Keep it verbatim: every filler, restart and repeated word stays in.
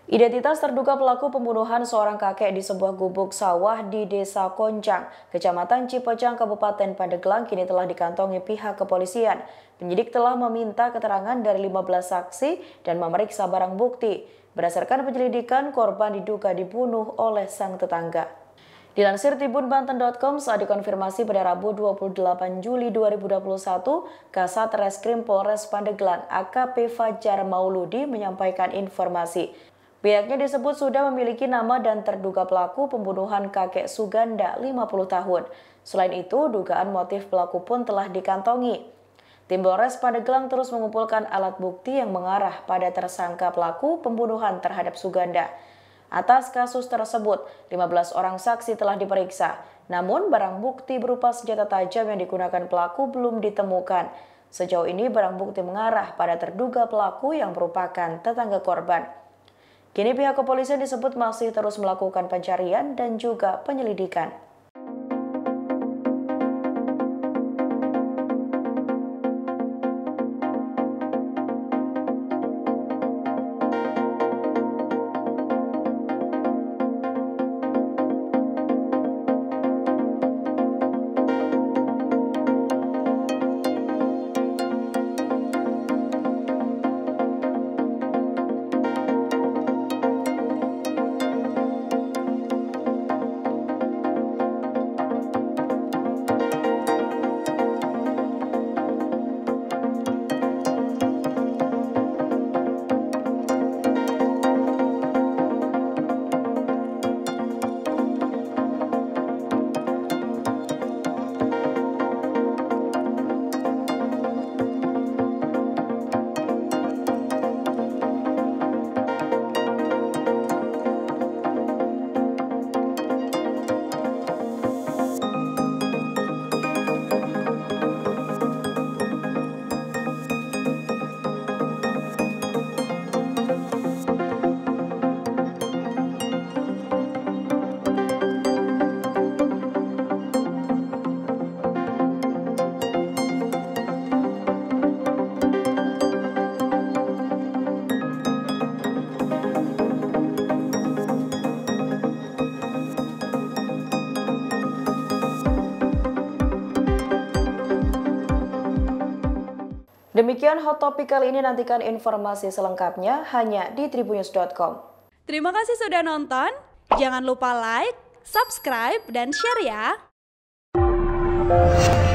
Identitas terduga pelaku pembunuhan seorang kakek di sebuah gubuk sawah di Desa Koncang, Kecamatan Cipecang, Kabupaten Pandeglang kini telah dikantongi pihak kepolisian. Penyidik telah meminta keterangan dari lima belas saksi dan memeriksa barang bukti. Berdasarkan penyelidikan, korban diduga dibunuh oleh sang tetangga. Dilansir tribun banten titik com saat dikonfirmasi pada Rabu dua puluh delapan Juli dua ribu dua puluh satu, Kasat Reskrim Polres Pandeglang A K P Fajar Mauludi menyampaikan informasi. Pihaknya disebut sudah memiliki nama dan terduga pelaku pembunuhan kakek Suganda lima puluh tahun. Selain itu, dugaan motif pelaku pun telah dikantongi. Tim Polres Pandeglang terus mengumpulkan alat bukti yang mengarah pada tersangka pelaku pembunuhan terhadap Suganda. Atas kasus tersebut, lima belas orang saksi telah diperiksa. Namun, barang bukti berupa senjata tajam yang digunakan pelaku belum ditemukan. Sejauh ini, barang bukti mengarah pada terduga pelaku yang merupakan tetangga korban. Kini pihak kepolisian disebut masih terus melakukan pencarian dan juga penyelidikan. Demikian Hot Topic kali ini, nantikan informasi selengkapnya hanya di tribunnews titik com. Terima kasih sudah nonton, jangan lupa like, subscribe, dan share ya!